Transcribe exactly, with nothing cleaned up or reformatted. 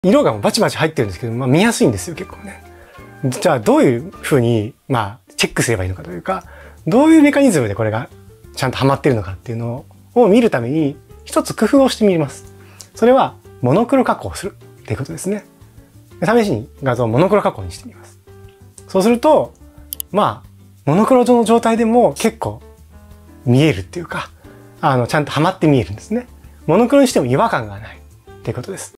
色がもうバチバチ入ってるんですけど、まあ見やすいんですよ、結構ね。じゃあどういうふうに、まあ、チェックすればいいのかというか、どういうメカニズムでこれがちゃんとはまってるのかっていうのを見るために、一つ工夫をしてみます。それは、モノクロ加工をするっていうことですね。試しに画像をモノクロ加工にしてみます。そうすると、まあ、モノクロの状態でも結構見えるっていうか、あの、ちゃんとはまって見えるんですね。モノクロにしても違和感がないっていうことです。